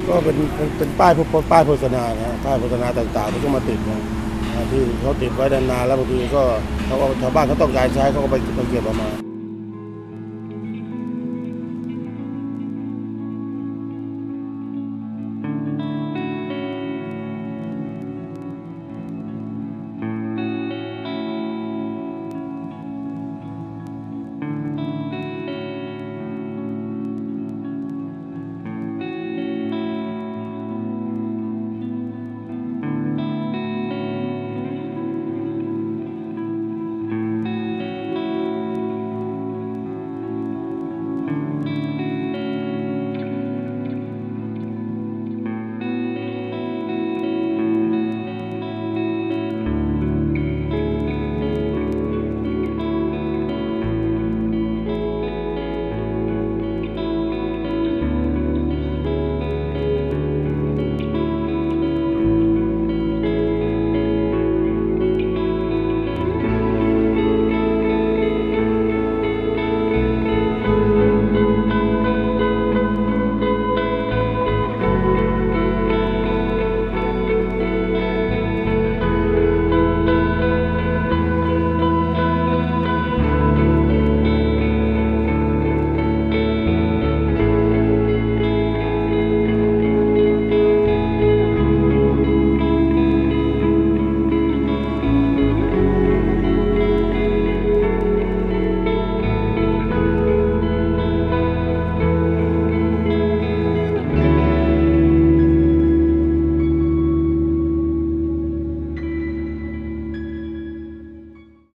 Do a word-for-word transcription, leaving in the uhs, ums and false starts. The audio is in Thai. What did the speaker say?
ก็เป็นเป็นป้ายพวกป้ายโฆษณานะป้ายโฆษณาต่างๆที่ก็มาติดนะที่เขาติดไว้นานๆแล้วบางทีก็เขาชาวบ้านเขาต้องการใช้เขาก็ไปเก็บออกมา